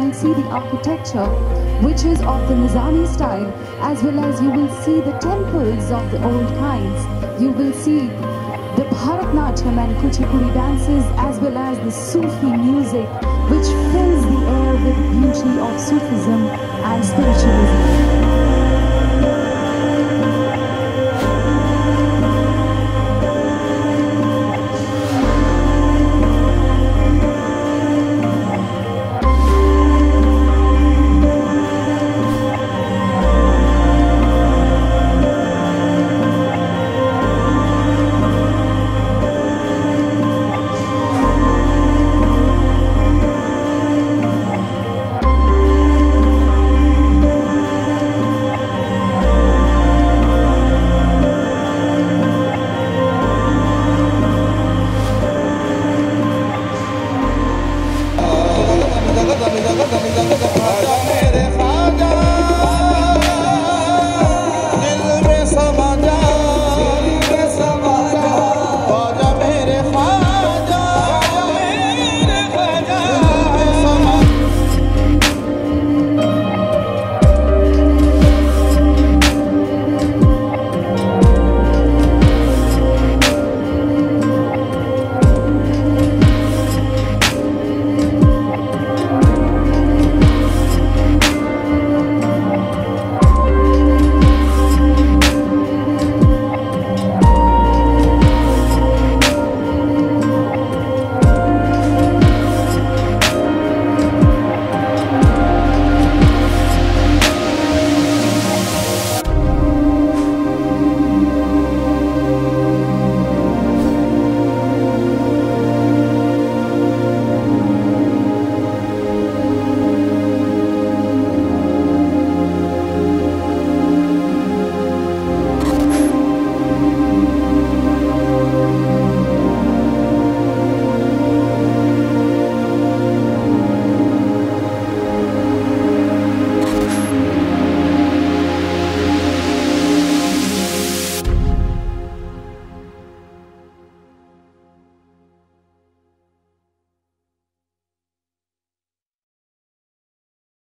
will see the architecture, which is of the Nizami style, as well as you will see the temples of the old kinds. You will see the Bharatnatyam and Kuchipudi dances, as well as the Sufi music, which fills the air with beauty of Sufism and spiritualism. मेरे